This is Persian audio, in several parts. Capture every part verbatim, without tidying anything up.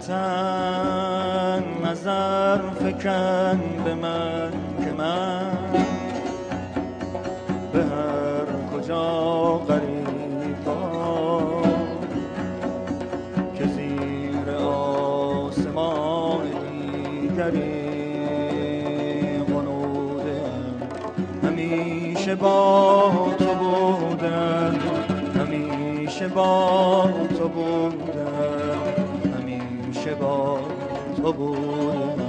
وطن نظر فکن به من که من به هر کجا غریبم که زیر آسمان دیگری غنودم. همیشه با تو بودم، همیشه با تو بودم، همیشه با تو بودم.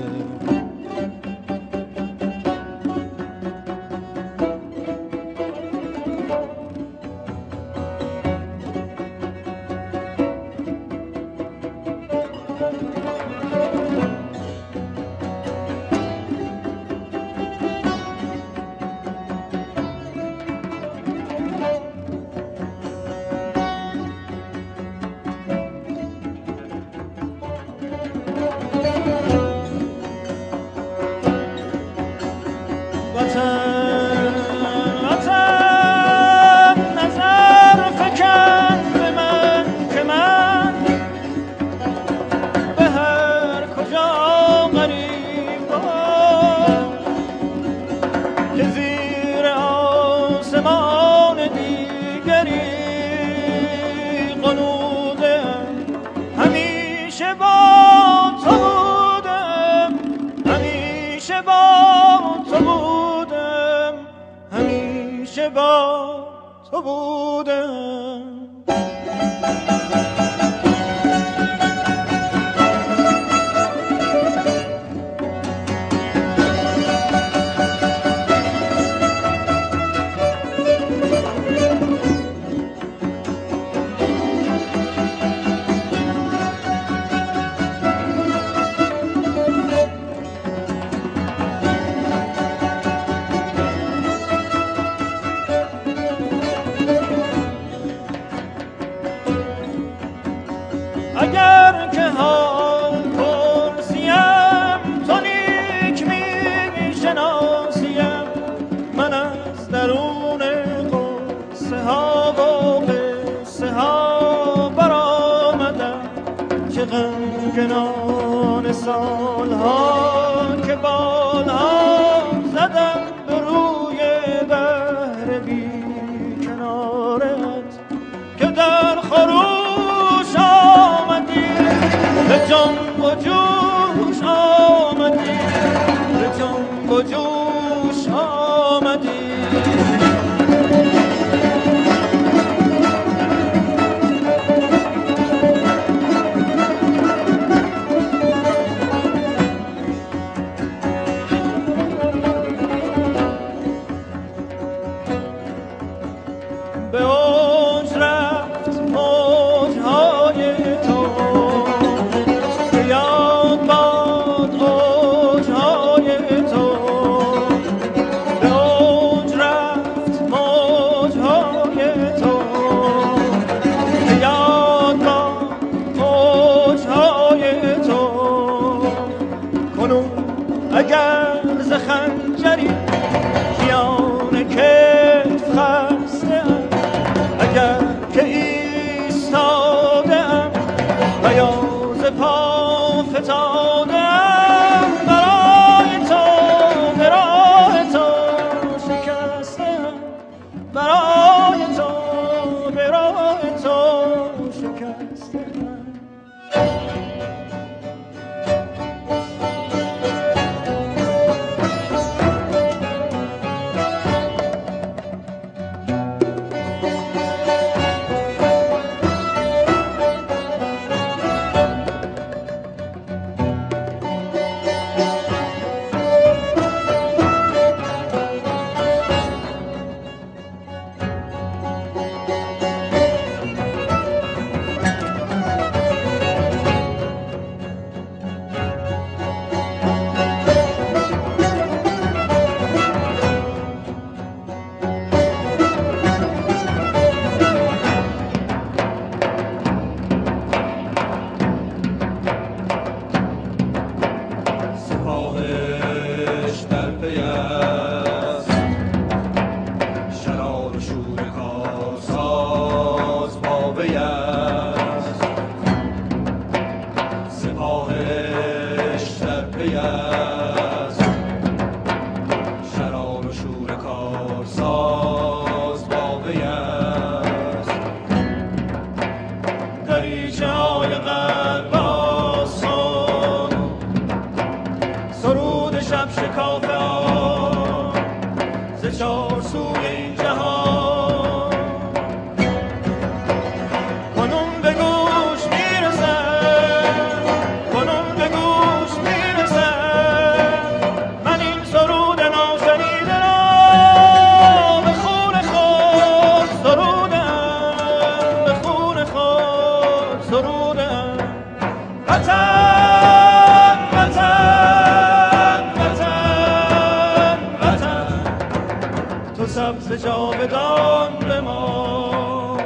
با تو بودم. اگر که حال پرسیم تو نیک می شناسیم، من از درون قصه ها و قصه ها برآمدم که غمگنان سالها که بالها زدم به روی بحر بی کنارت که در خروش آمدی به جنب و جوش آمدی، به جنب و جوش آمدی. به اوج رفت موجهای تو، به یاد باد اوجهای تو. به اوج رفت موجهای تو، به یاد باد اوجهای تو. کنون اگر ز خنجری میان کتف خسته ام، اگر که ایستاده ام و یا ز پا فتاده ام، برای تو به راه تو شکسته ام، برای تو به راه تو شکسته ام. جاودان بمان.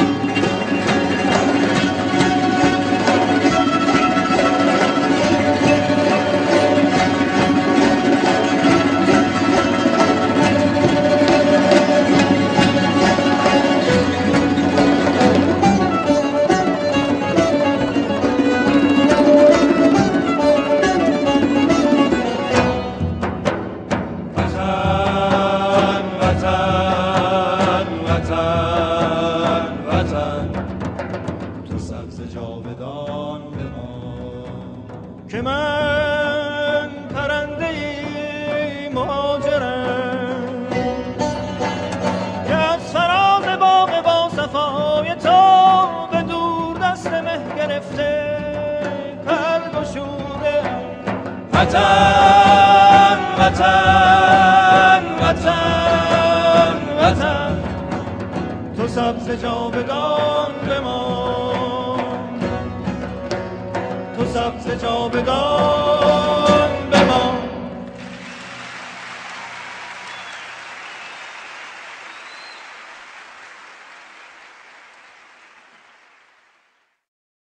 که من پرنده مهاجرم که از فراز باغ با صفای تو به دور دست مه گرفته پر گشوده. وطن وطن وطن وطن تو سبز جاودان بمان، تو سبز جاودان